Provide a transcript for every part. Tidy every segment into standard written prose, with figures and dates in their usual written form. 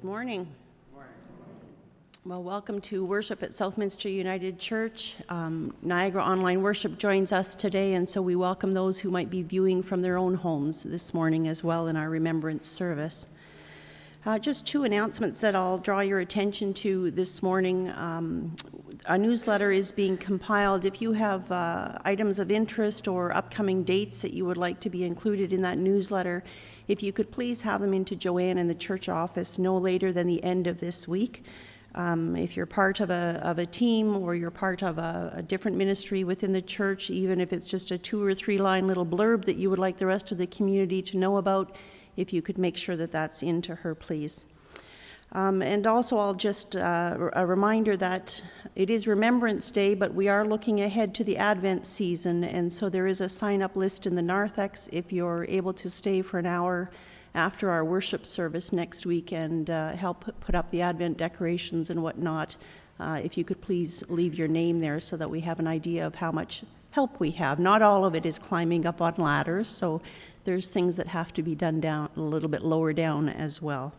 Good morning. Well, welcome to worship at Southminster United Church. Niagara Online Worship joins us today, and so we welcome those who might be viewing from their own homes this morning as well in our Remembrance service. Just two announcements that I'll draw your attention to this morning. A newsletter is being compiled. If you have items of interest or upcoming dates that you would like to be included in that newsletter, if you could please have them into Joanne in the church office no later than the end of this week. If you're part of a team or you're part of a different ministry within the church, even if it's just a 2 or 3 line little blurb that you would like the rest of the community to know about, if you could make sure that that's into her, please. And also I'll just, a reminder that it is Remembrance Day, but we are looking ahead to the Advent season, and so there is a sign-up list in the narthex if you're able to stay for an hour after our worship service next week and help put up the Advent decorations and whatnot. If you could please leave your name there so that we have an idea of how much help we have. Not all of it is climbing up on ladders, so there's things that have to be done down a little bit lower down as well.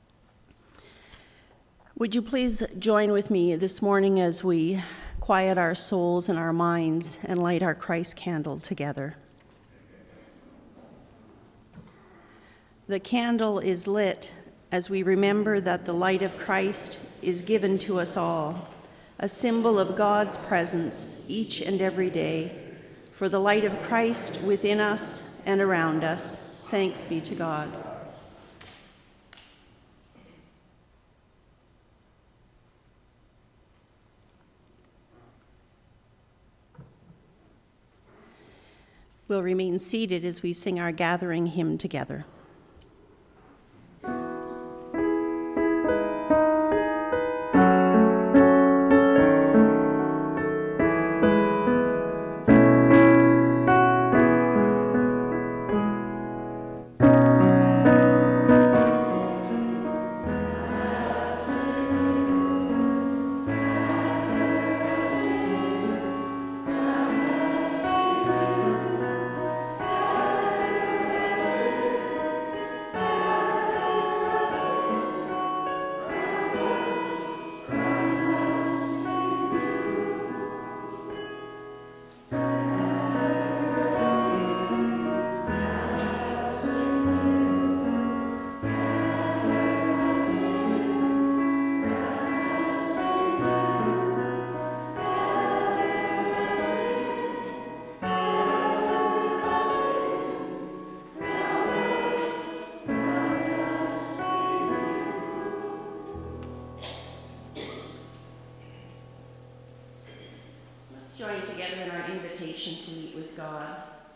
Would you please join with me this morning as we quiet our souls and our minds and light our Christ candle together? The candle is lit as we remember that the light of Christ is given to us all, a symbol of God's presence each and every day. For the light of Christ within us and around us, thanks be to God. We'll remain seated as we sing our gathering hymn together. Join together in our invitation to meet with God.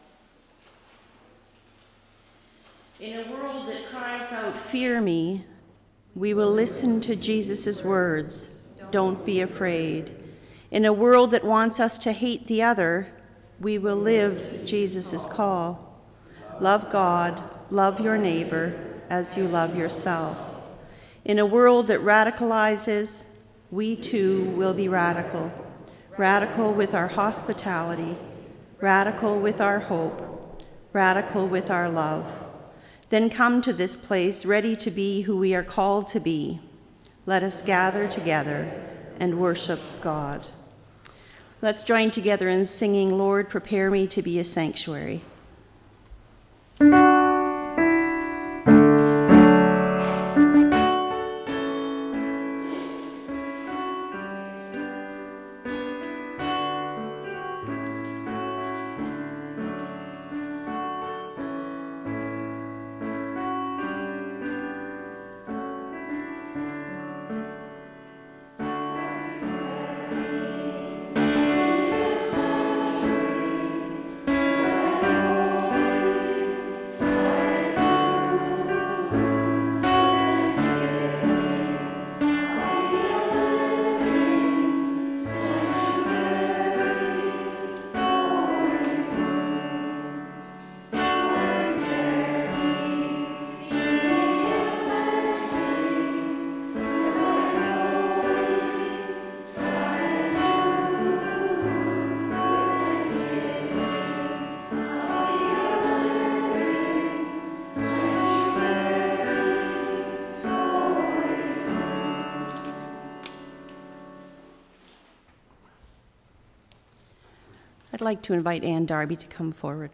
In a world that cries out, "Fear me," we will listen to Jesus' words, "Don't be afraid." In a world that wants us to hate the other, we will live Jesus' call. Love God, love your neighbor as you love yourself. In a world that radicalizes, we too will be radical. Radical with our hospitality, radical with our hope, radical with our love. Then come to this place ready to be who we are called to be. Let us gather together and worship God. Let's join together in singing, "Lord, prepare me to be a sanctuary." Thank you. I'd like to invite Ann Darby to come forward.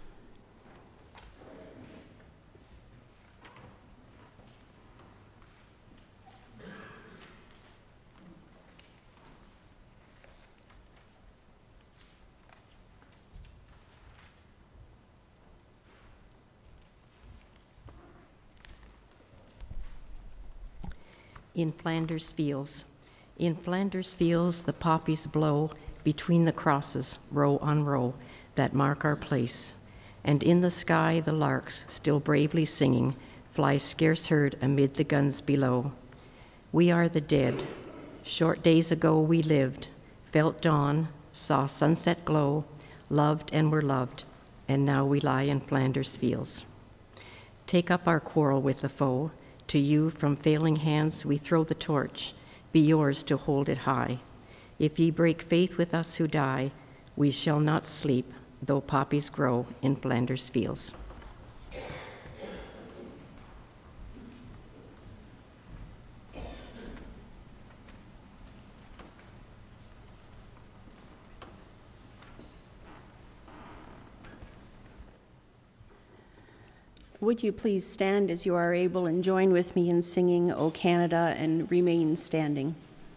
In Flanders fields. In Flanders fields the poppies blow between the crosses, row on row, that mark our place. And in the sky the larks, still bravely singing, fly scarce heard amid the guns below. We are the dead. Short days ago we lived, felt dawn, saw sunset glow, loved and were loved, and now we lie in Flanders fields. Take up our quarrel with the foe. To you from failing hands we throw the torch, be yours to hold it high. If ye break faith with us who die, we shall not sleep, though poppies grow in Flanders fields. Would you please stand as you are able and join with me in singing O Canada and remain standing.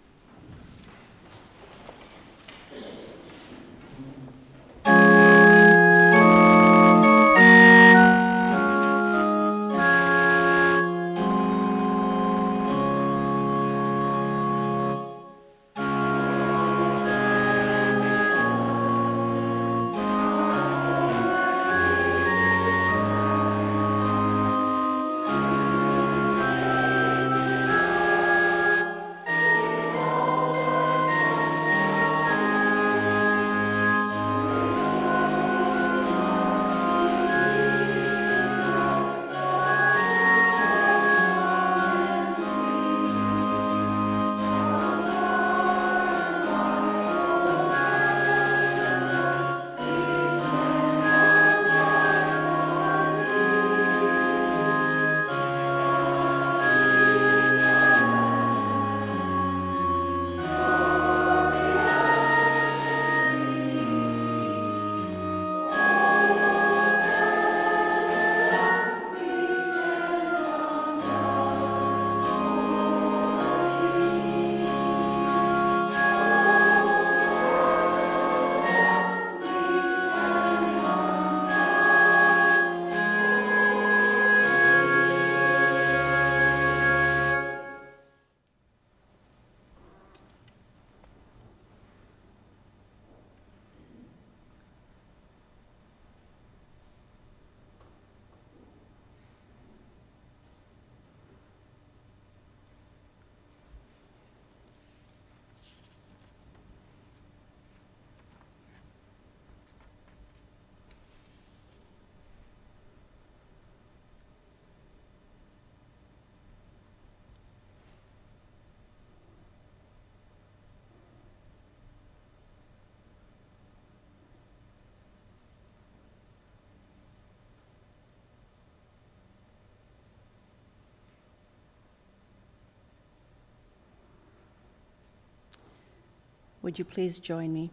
Would you please join me?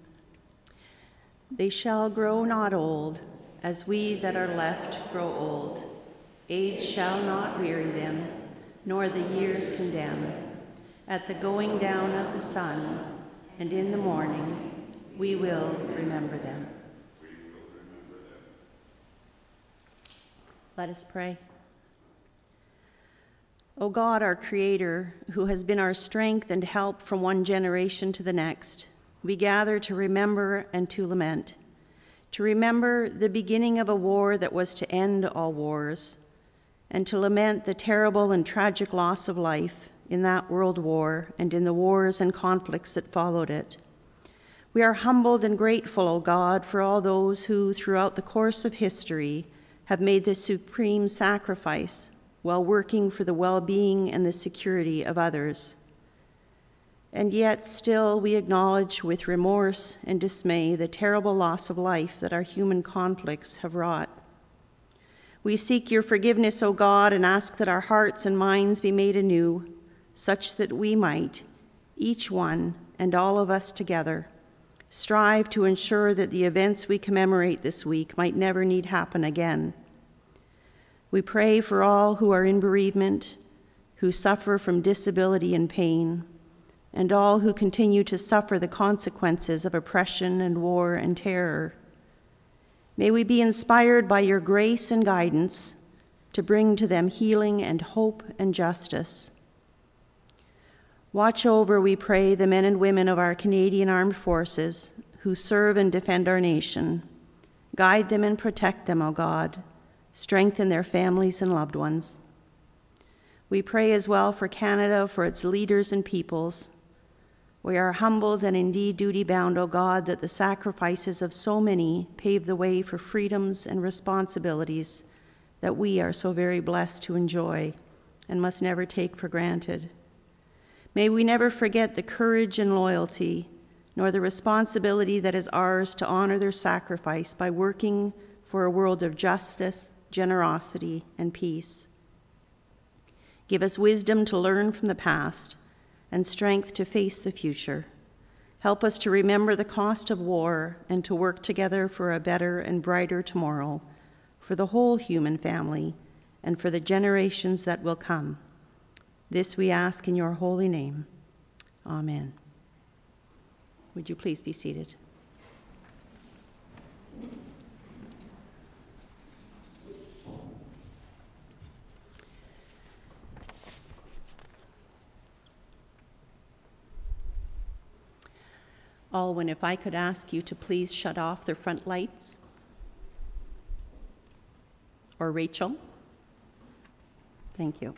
They shall grow not old, as we that are left grow old. Age shall not weary them, nor the years condemn. At the going down of the sun, and in the morning, we will remember them. Let us pray. O God, our Creator, who has been our strength and help from one generation to the next, we gather to remember and to lament, to remember the beginning of a war that was to end all wars, and to lament the terrible and tragic loss of life in that world war and in the wars and conflicts that followed it. We are humbled and grateful, O God, for all those who, throughout the course of history, have made this supreme sacrifice while working for the well-being and the security of others. And yet still we acknowledge with remorse and dismay the terrible loss of life that our human conflicts have wrought. We seek your forgiveness, O God, and ask that our hearts and minds be made anew, such that we might, each one and all of us together, strive to ensure that the events we commemorate this week might never need happen again. We pray for all who are in bereavement, who suffer from disability and pain, and all who continue to suffer the consequences of oppression and war and terror. May we be inspired by your grace and guidance to bring to them healing and hope and justice. Watch over, we pray, the men and women of our Canadian Armed Forces who serve and defend our nation. Guide them and protect them, O God. Strengthen their families and loved ones. We pray as well for Canada, for its leaders and peoples. We are humbled and indeed duty-bound, O God, that the sacrifices of so many pave the way for freedoms and responsibilities that we are so very blessed to enjoy and must never take for granted. May we never forget the courage and loyalty, nor the responsibility that is ours to honor their sacrifice by working for a world of justice, generosity, and peace. Give us wisdom to learn from the past and strength to face the future. Help us to remember the cost of war and to work together for a better and brighter tomorrow, for the whole human family and for the generations that will come. This we ask in your holy name. Amen. Would you please be seated? Alwyn, if I could ask you to please shut off the front lights. Or Rachel. Thank you.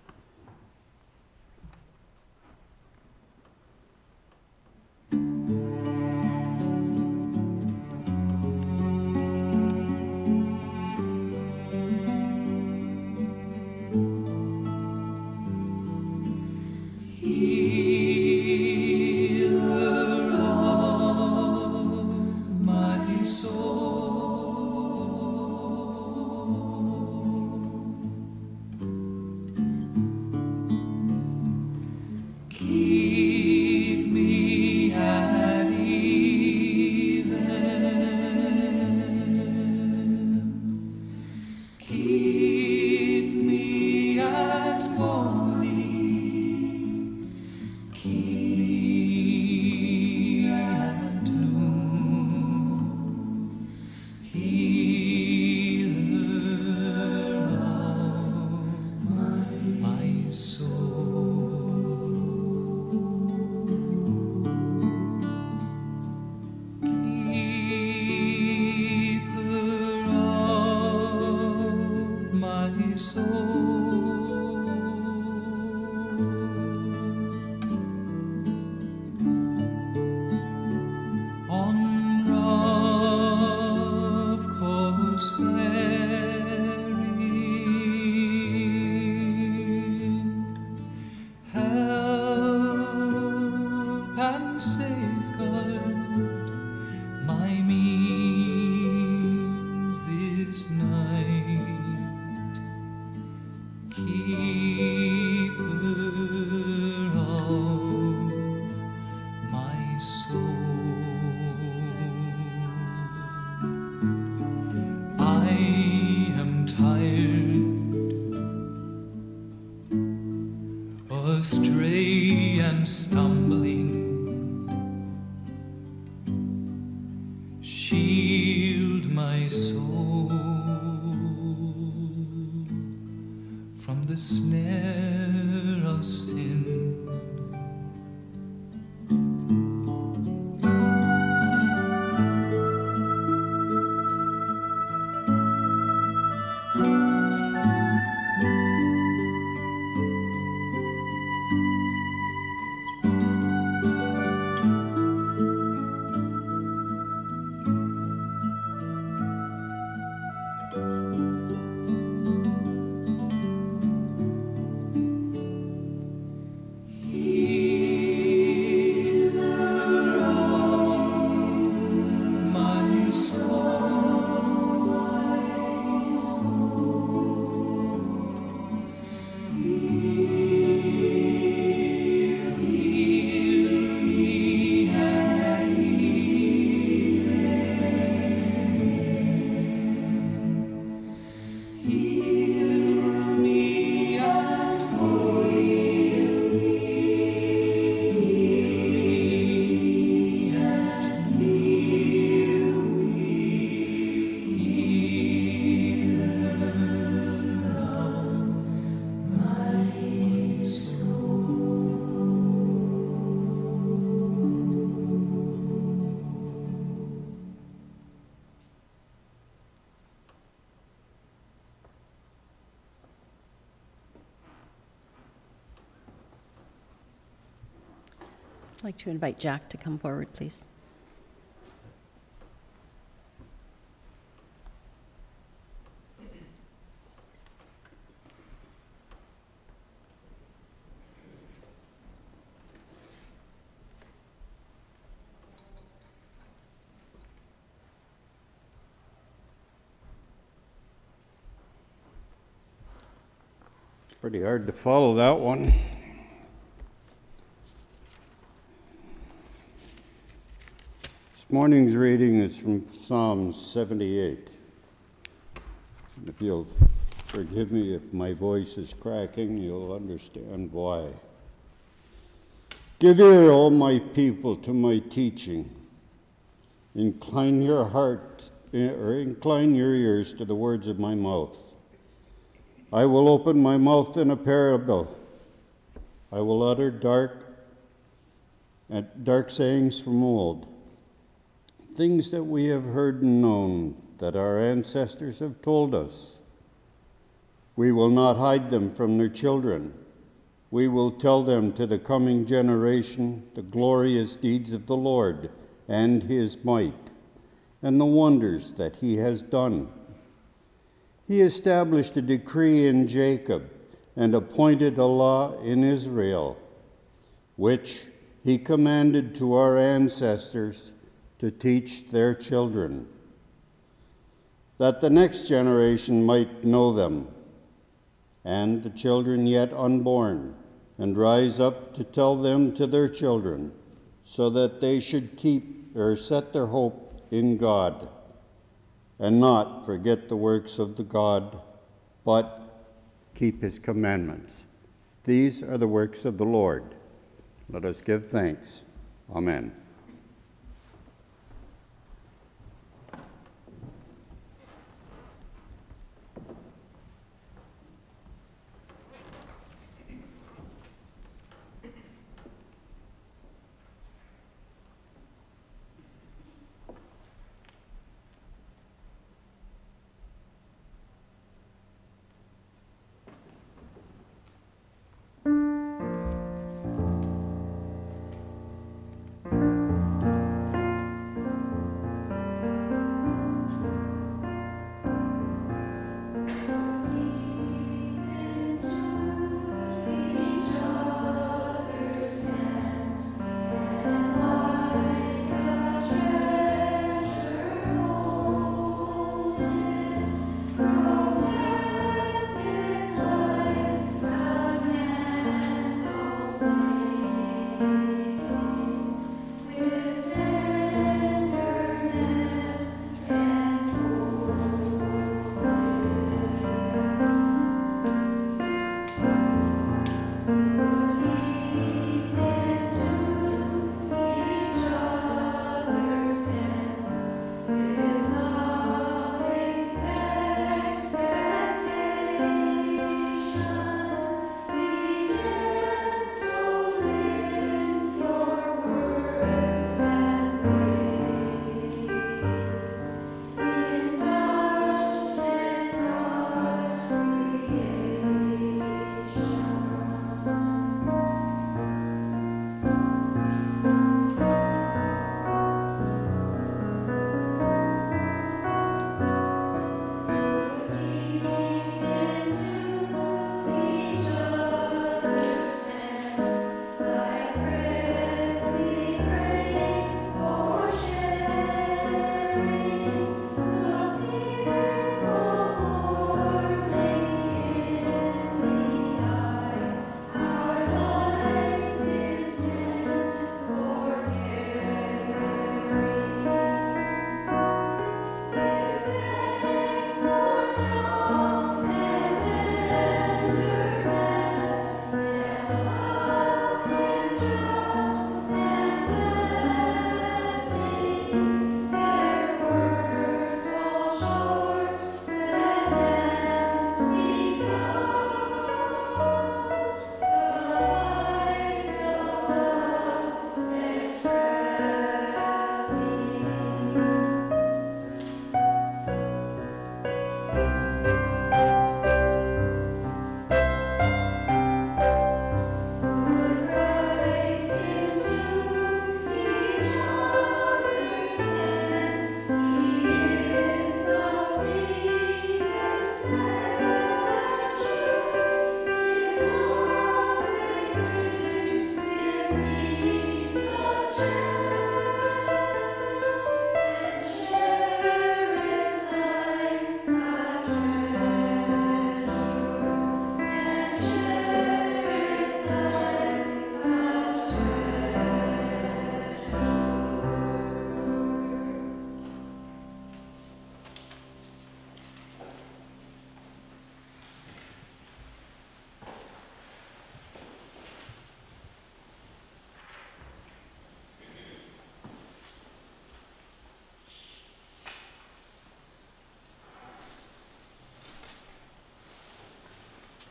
Astray and stumbling, shield my soul from the snare of sin. like to invite Jack to come forward, please. Pretty hard to follow that one. This morning's reading is from Psalm 78. And if you'll forgive me if my voice is cracking, you'll understand why. Give ear, O my people, to my teaching. Incline your ears to the words of my mouth. I will open my mouth in a parable. I will utter dark sayings from old, things that we have heard and known, that our ancestors have told us. We will not hide them from their children. We will tell them to the coming generation the glorious deeds of the Lord and his might, and the wonders that he has done. He established a decree in Jacob and appointed a law in Israel, which he commanded to our ancestors to teach their children, that the next generation might know them, and the children yet unborn, and rise up to tell them to their children, so that they should keep or set their hope in God, and not forget the works of the God, but keep his commandments. These are the works of the Lord. Let us give thanks. Amen.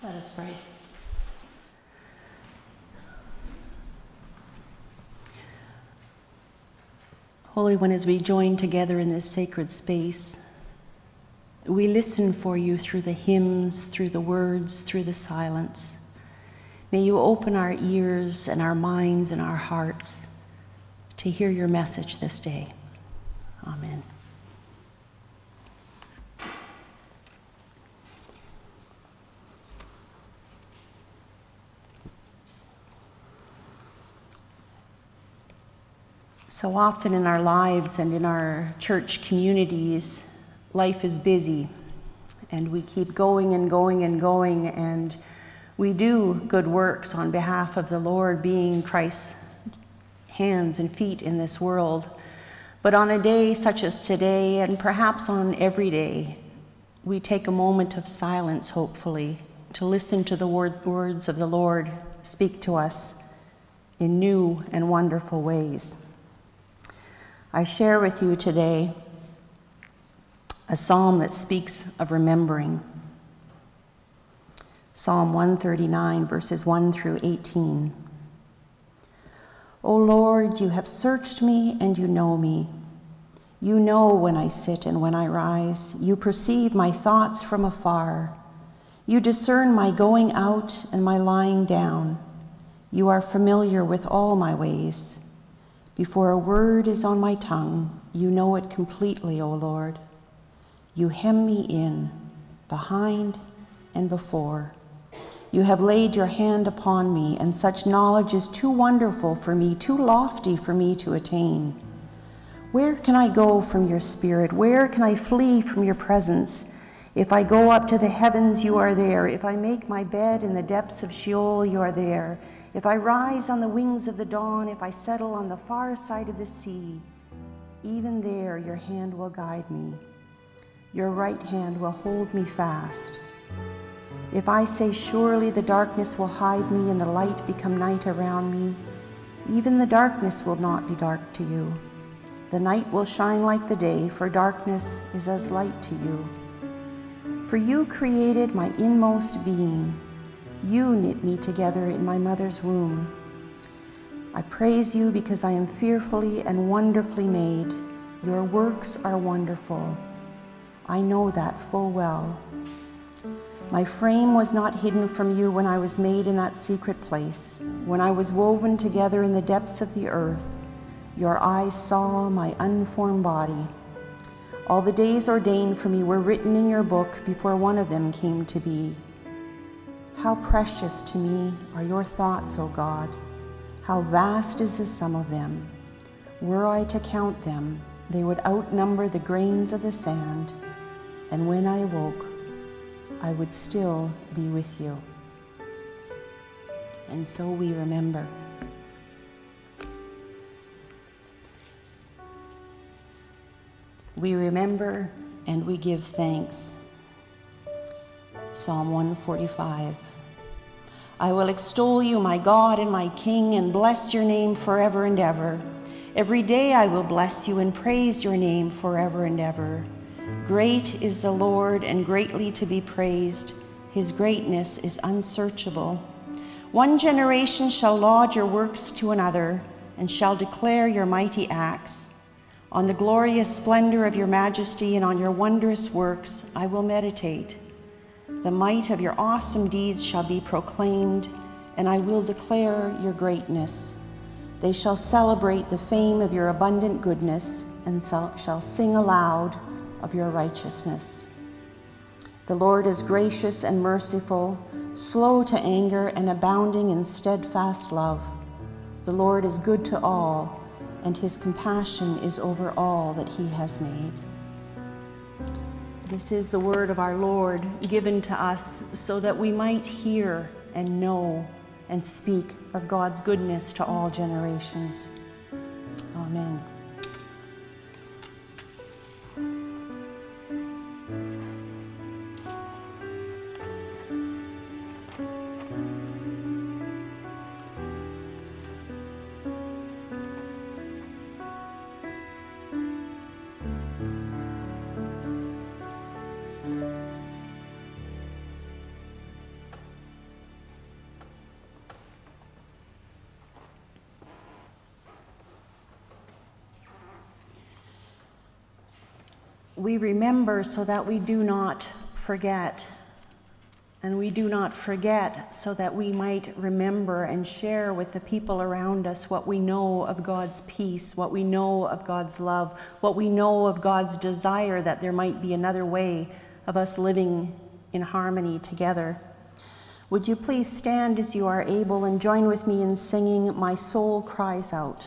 Let us pray. Holy One, as we join together in this sacred space, we listen for you through the hymns, through the words, through the silence. May you open our ears and our minds and our hearts to hear your message this day. Amen. So often in our lives and in our church communities, life is busy, and we keep going and going and going, and we do good works on behalf of the Lord, being Christ's hands and feet in this world. But on a day such as today, and perhaps on every day, we take a moment of silence, hopefully, to listen to the words of the Lord speak to us in new and wonderful ways. I share with you today a psalm that speaks of remembering. Psalm 139, verses 1 through 18. O Lord, you have searched me and you know me. You know when I sit and when I rise. You perceive my thoughts from afar. You discern my going out and my lying down. You are familiar with all my ways. Before a word is on my tongue, you know it completely, O Lord. You hem me in, behind and before. You have laid your hand upon me, and such knowledge is too wonderful for me, too lofty for me to attain. Where can I go from your spirit? Where can I flee from your presence? If I go up to the heavens, you are there. If I make my bed in the depths of Sheol, you are there. If I rise on the wings of the dawn, if I settle on the far side of the sea, even there your hand will guide me. Your right hand will hold me fast. If I say, surely the darkness will hide me and the light become night around me, even the darkness will not be dark to you. The night will shine like the day, for darkness is as light to you. For you created my inmost being. You knit me together in my mother's womb. I praise you because I am fearfully and wonderfully made. Your works are wonderful. I know that full well. My frame was not hidden from you when I was made in that secret place. When I was woven together in the depths of the earth, your eyes saw my unformed body. All the days ordained for me were written in your book before one of them came to be. How precious to me are your thoughts, O God. How vast is the sum of them. Were I to count them, they would outnumber the grains of the sand. And when I awoke, I would still be with you. And so we remember. We remember and we give thanks. Psalm 145. I will extol you, my God and my King, and bless your name forever and ever. Every day I will bless you and praise your name forever and ever. Great is the Lord and greatly to be praised. His greatness is unsearchable. One generation shall laud your works to another and shall declare your mighty acts. On the glorious splendor of your majesty and on your wondrous works I will meditate. The might of your awesome deeds shall be proclaimed, and I will declare your greatness. They shall celebrate the fame of your abundant goodness and shall sing aloud of your righteousness. The Lord is gracious and merciful, slow to anger and abounding in steadfast love. The Lord is good to all, and his compassion is over all that he has made. This is the word of our Lord given to us so that we might hear and know and speak of God's goodness to all generations. Amen. we remember so that we do not forget. And we do not forget so that we might remember and share with the people around us what we know of God's peace, what we know of God's love, what we know of God's desire that there might be another way of us living in harmony together. Would you please stand as you are able and join with me in singing "My Soul Cries Out."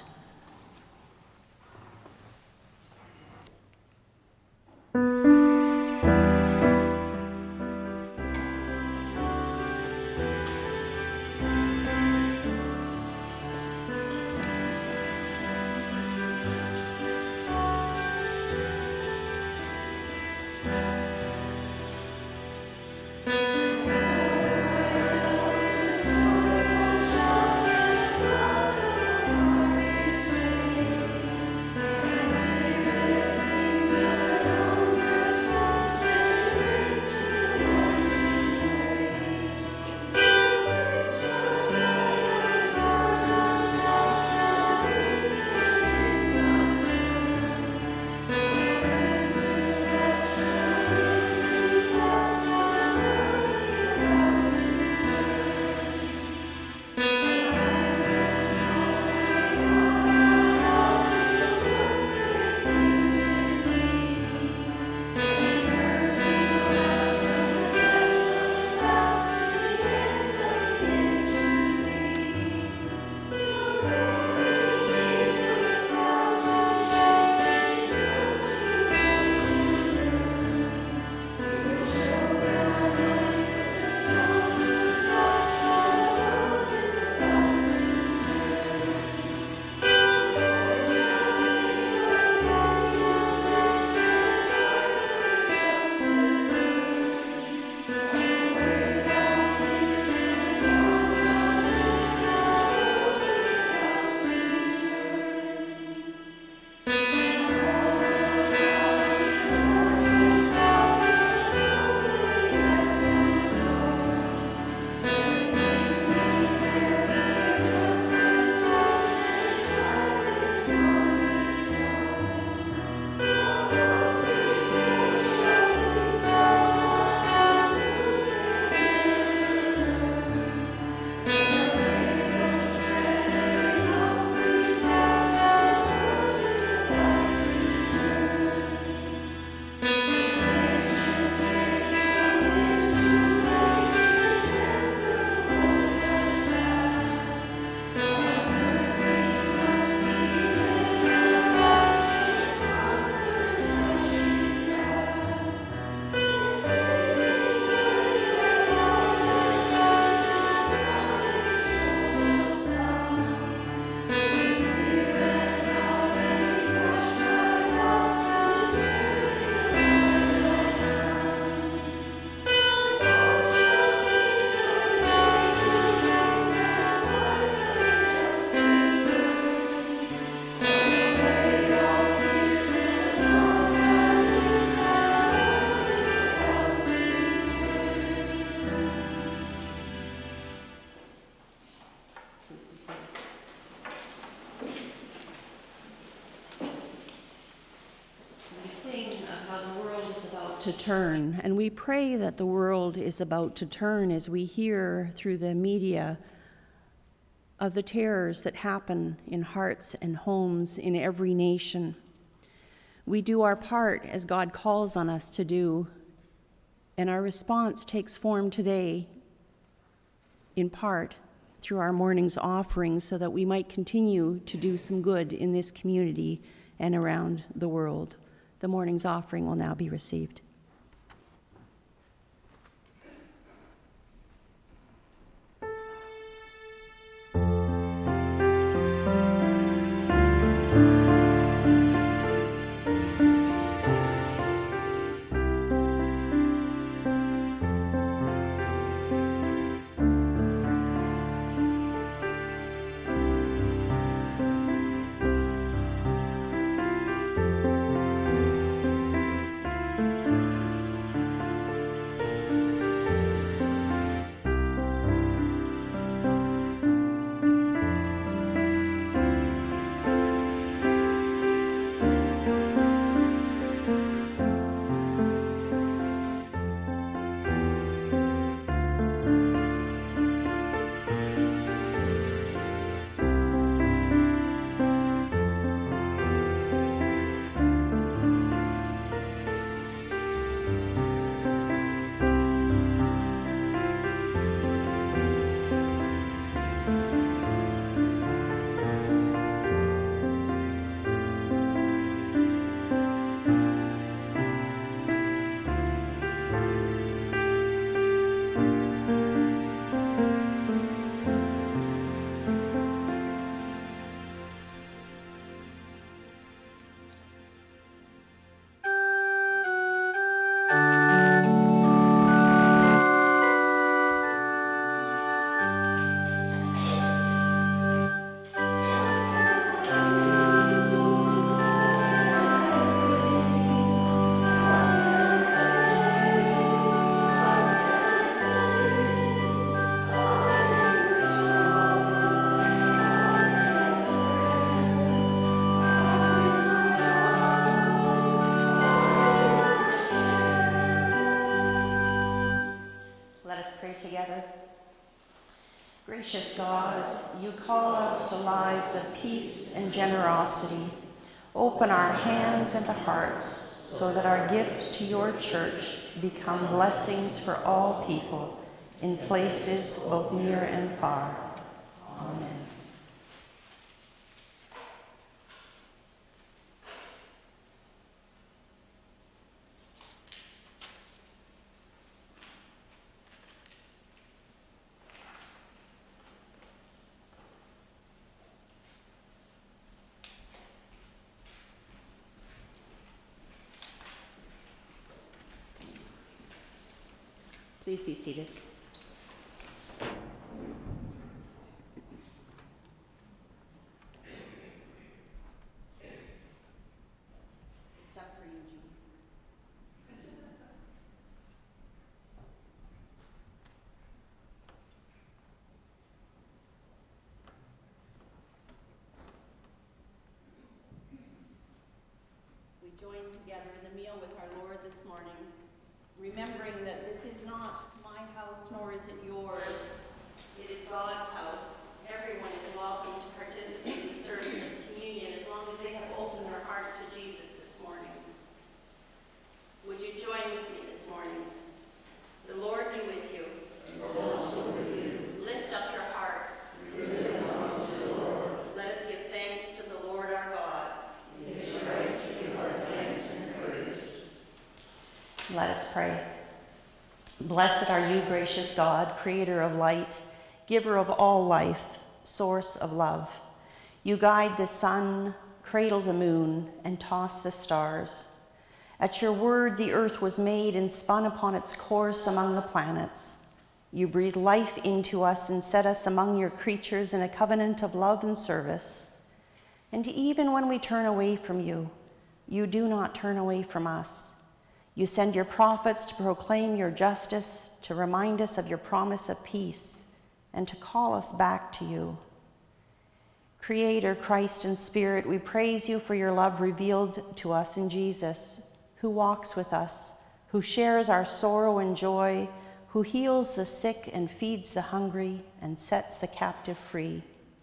To turn, and we pray that the world is about to turn as we hear through the media of the terrors that happen in hearts and homes in every nation. We do our part as God calls on us to do, and our response takes form today in part through our morning's offering so that we might continue to do some good in this community and around the world. The morning's offering will now be received. us pray together. Gracious God, you call us to lives of peace and generosity. Open our hands and hearts so that our gifts to your church become blessings for all people in places both near and far. Amen. Please be seated. Except for you, Jean. We join together in the meal with our Lord this morning, remembering that this is not my house, nor is it yours. It is God's house. Everyone is welcome to participate in the service of communion as long as they have opened their heart to Jesus this morning. Would you join with me this morning? The Lord be with you. And also with you. Lift up your hearts. We lift them up to the Lord. Let us give thanks to the Lord our God. It is right to give our thanks and praise. Let us pray. Blessed are you, gracious God, creator of light, giver of all life, source of love. You guide the sun, cradle the moon, and toss the stars. At your word, the earth was made and spun upon its course among the planets. You breathe life into us and set us among your creatures in a covenant of love and service. And even when we turn away from you, you do not turn away from us. You send your prophets to proclaim your justice, to remind us of your promise of peace, and to call us back to you. Creator, Christ, and Spirit, we praise you for your love revealed to us in Jesus, who walks with us, who shares our sorrow and joy, who heals the sick and feeds the hungry and sets the captive free.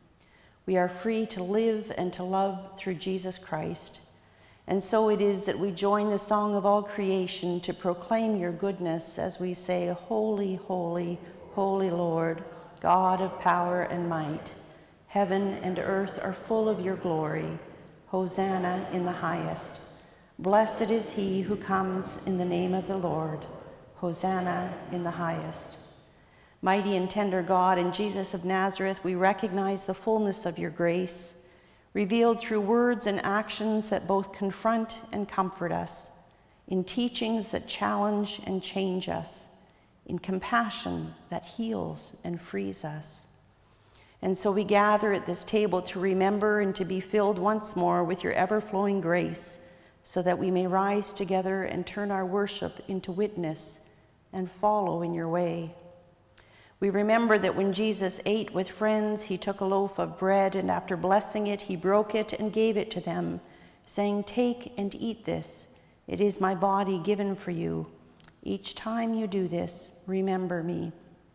We are free to live and to love through Jesus Christ. And so it is that we join the song of all creation to proclaim your goodness as we say, Holy, holy, holy Lord, God of power and might. Heaven and earth are full of your glory. Hosanna in the highest. Blessed is he who comes in the name of the Lord. Hosanna in the highest. Mighty and tender God, in Jesus of Nazareth, we recognize the fullness of your grace, revealed through words and actions that both confront and comfort us, in teachings that challenge and change us, in compassion that heals and frees us. And so we gather at this table to remember and to be filled once more with your ever-flowing grace, so that we may rise together and turn our worship into witness and follow in your way. We remember that when Jesus ate with friends, he took a loaf of bread, and after blessing it, he broke it and gave it to them, saying, "Take and eat this. It is my body given for you. Each time you do this, remember me."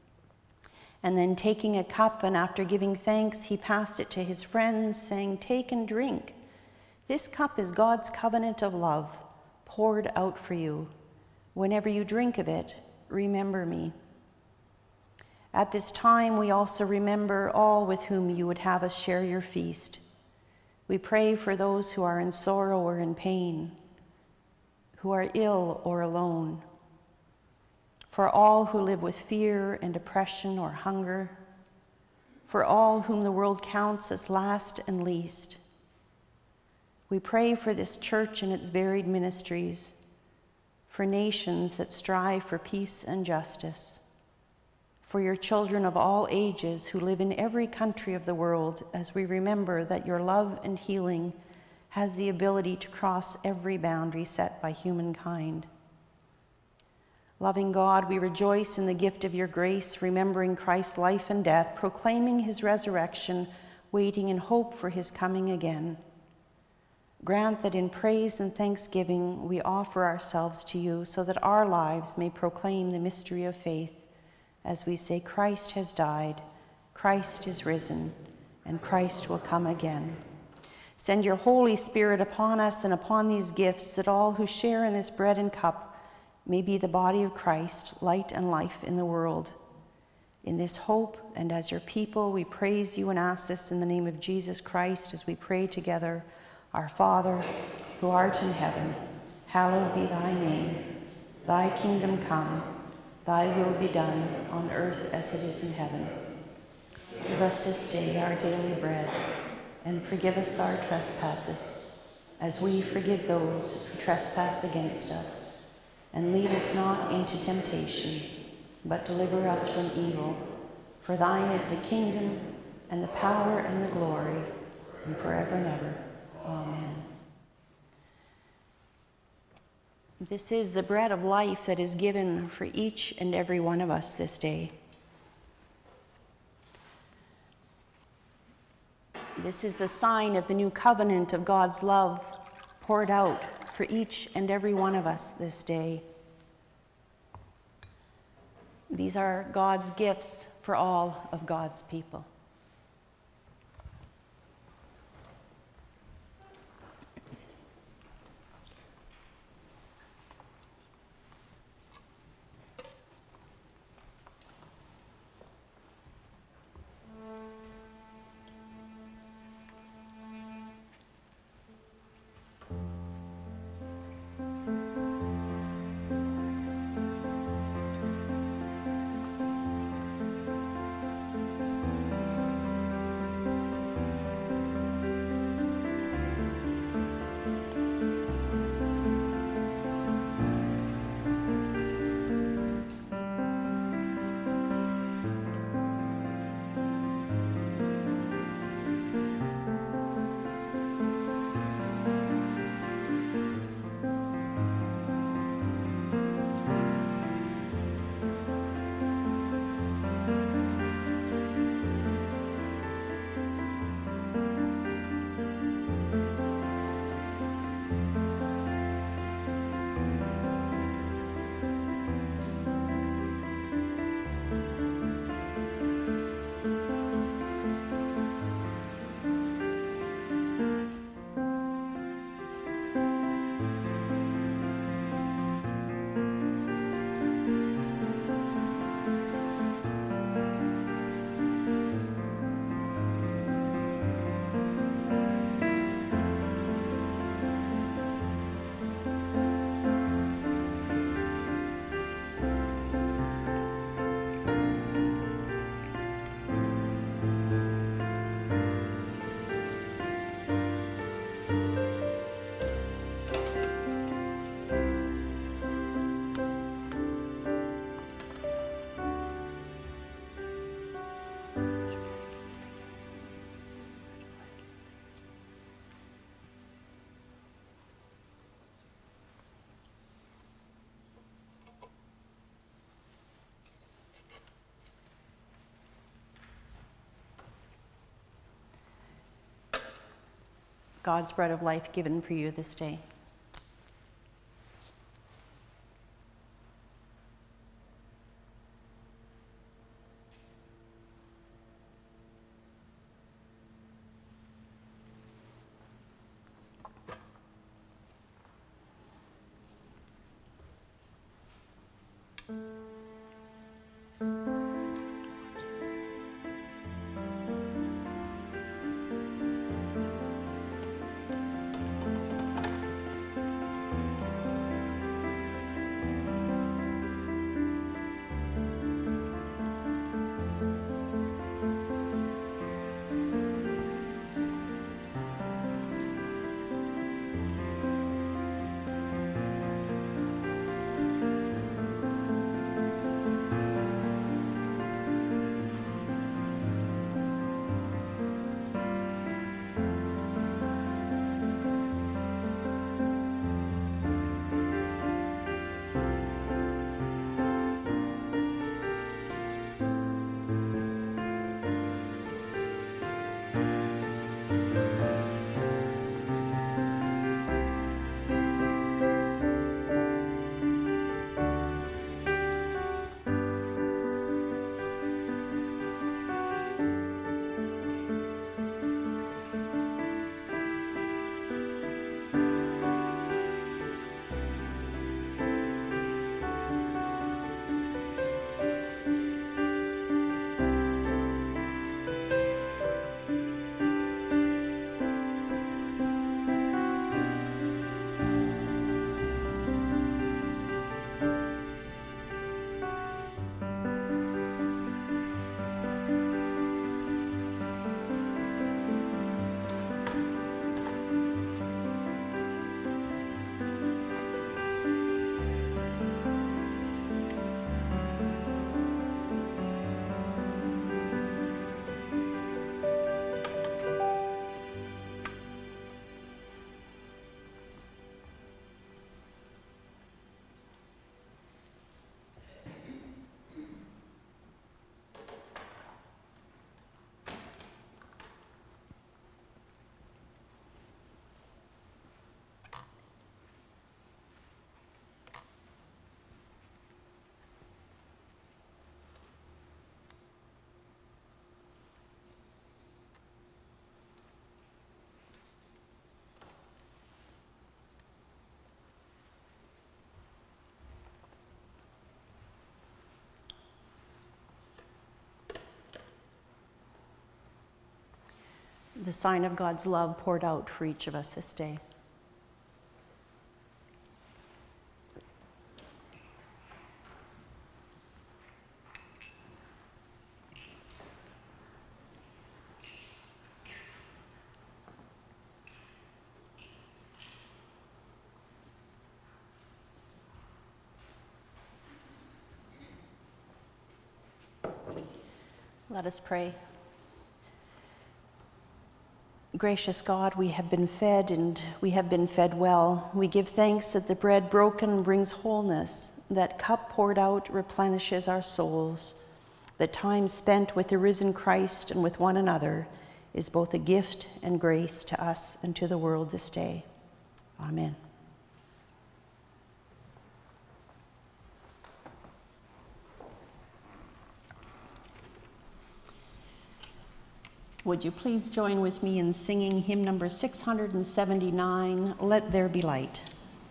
And then taking a cup, and after giving thanks, he passed it to his friends, saying, "Take and drink. This cup is God's covenant of love, poured out for you. Whenever you drink of it, remember me." At this time, we also remember all with whom you would have us share your feast. We pray for those who are in sorrow or in pain, who are ill or alone, for all who live with fear and oppression or hunger, for all whom the world counts as last and least. We pray for this church and its varied ministries, for nations that strive for peace and justice, for your children of all ages who live in every country of the world, as we remember that your love and healing has the ability to cross every boundary set by humankind. Loving God, we rejoice in the gift of your grace, remembering Christ's life and death, proclaiming his resurrection, waiting in hope for his coming again. Grant that in praise and thanksgiving we offer ourselves to you, so that our lives may proclaim the mystery of faith, as we say, Christ has died, Christ is risen, and Christ will come again. Send your Holy Spirit upon us and upon these gifts, that all who share in this bread and cup may be the body of Christ, light and life in the world. In this hope and as your people, we praise you and ask this in the name of Jesus Christ as we pray together. Our Father, who art in heaven, hallowed be thy name. Thy kingdom come, thy will be done on earth as it is in heaven. Give us this day our daily bread, and forgive us our trespasses, as we forgive those who trespass against us. And lead us not into temptation, but deliver us from evil. For thine is the kingdom, and the power, and the glory, and forever and ever. Amen. This is the bread of life that is given for each and every one of us this day. This is the sign of the new covenant of God's love poured out for each and every one of us this day. These are God's gifts for all of God's people. God's bread of life given for you this day. the sign of God's love poured out for each of us this day. Let us pray. Gracious God, we have been fed and we have been fed well. We give thanks that the bread broken brings wholeness, that cup poured out replenishes our souls, that time spent with the risen Christ and with one another is both a gift and grace to us and to the world this day. Amen. Would you please join with me in singing hymn number 679, Let There Be Light.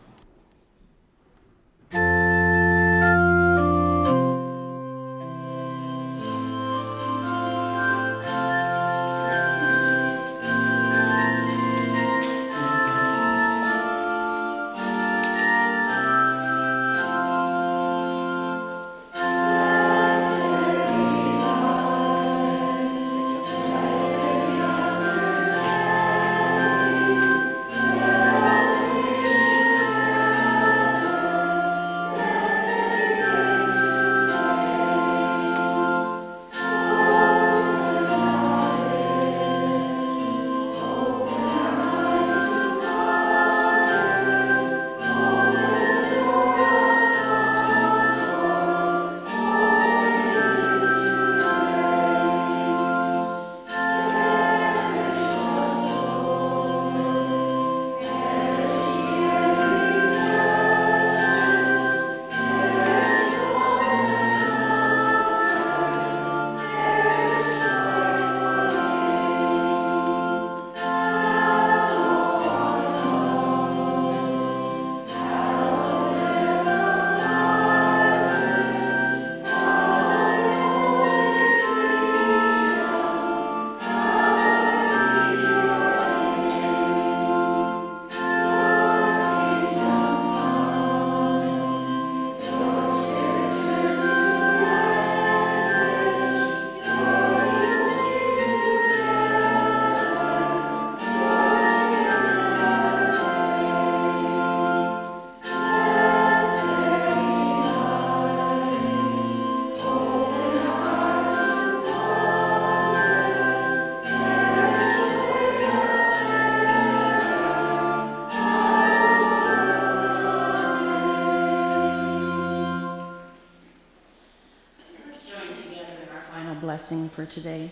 Blessing for today.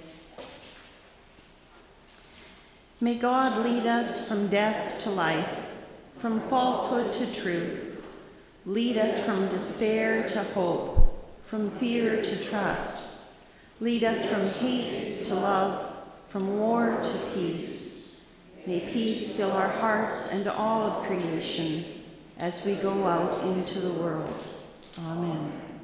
May God lead us from death to life, from falsehood to truth. Lead us from despair to hope, from fear to trust. Lead us from hate to love, from war to peace. May peace fill our hearts and all of creation as we go out into the world. Amen.